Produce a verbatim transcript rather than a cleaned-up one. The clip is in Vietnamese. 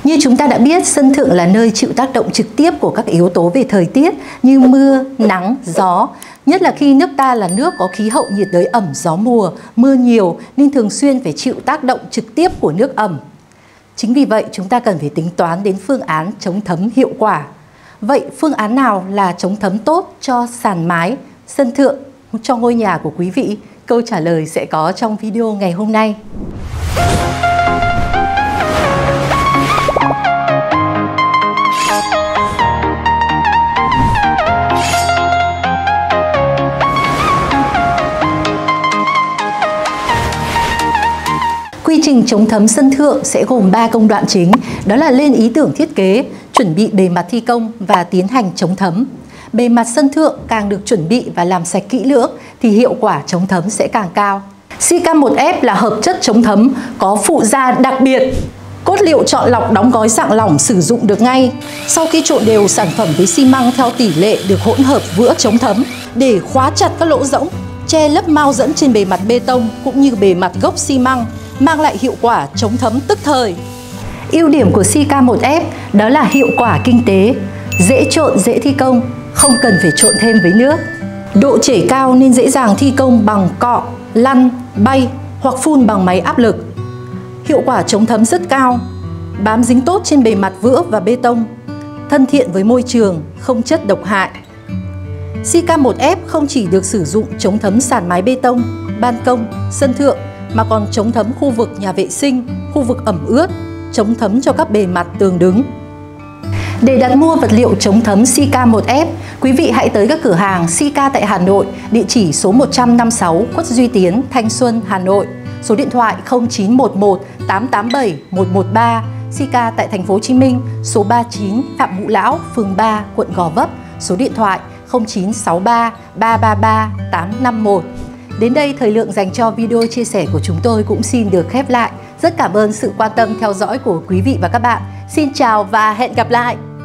Như chúng ta đã biết, sân thượng là nơi chịu tác động trực tiếp của các yếu tố về thời tiết như mưa, nắng, gió. Nhất là khi nước ta là nước có khí hậu nhiệt đới ẩm, gió mùa, mưa nhiều nên thường xuyên phải chịu tác động trực tiếp của nước ẩm. Chính vì vậy chúng ta cần phải tính toán đến phương án chống thấm hiệu quả. Vậy phương án nào là chống thấm tốt cho sàn mái, sân thượng, cho ngôi nhà của quý vị? Câu trả lời sẽ có trong video ngày hôm nay. Quy trình chống thấm sân thượng sẽ gồm ba công đoạn chính, đó là lên ý tưởng thiết kế, chuẩn bị bề mặt thi công và tiến hành chống thấm. Bề mặt sân thượng càng được chuẩn bị và làm sạch kỹ lưỡng thì hiệu quả chống thấm sẽ càng cao. Silica một F là hợp chất chống thấm có phụ gia đặc biệt. Cốt liệu chọn lọc đóng gói dạng lỏng sử dụng được ngay. Sau khi trộn đều sản phẩm với xi măng theo tỷ lệ được hỗn hợp vữa chống thấm để khóa chặt các lỗ rỗng, che lấp mao dẫn trên bề mặt bê tông cũng như bề mặt gốc xi măng, mang lại hiệu quả chống thấm tức thời. Ưu điểm của Silica một F đó là hiệu quả kinh tế, dễ trộn, dễ thi công, không cần phải trộn thêm với nước. Độ chảy cao nên dễ dàng thi công bằng cọ, lăn, bay hoặc phun bằng máy áp lực. Hiệu quả chống thấm rất cao, bám dính tốt trên bề mặt vữa và bê tông, thân thiện với môi trường, không chất độc hại. Silica một F không chỉ được sử dụng chống thấm sàn mái bê tông, ban công, sân thượng mà còn chống thấm khu vực nhà vệ sinh, khu vực ẩm ướt, chống thấm cho các bề mặt tường đứng. Để đặt mua vật liệu chống thấm Silica một F, quý vị hãy tới các cửa hàng Silica tại Hà Nội, địa chỉ số một trăm năm mươi sáu Quất Duy Tiến, Thanh Xuân, Hà Nội, số điện thoại không chín một một tám tám bảy một một ba, Silica tại thành phố Hồ Chí Minh, số ba mươi chín Phạm Ngũ Lão, phường ba, quận Gò Vấp, số điện thoại không chín sáu ba ba ba ba tám năm một. Đến đây, thời lượng dành cho video chia sẻ của chúng tôi cũng xin được khép lại. Rất cảm ơn sự quan tâm theo dõi của quý vị và các bạn. Xin chào và hẹn gặp lại!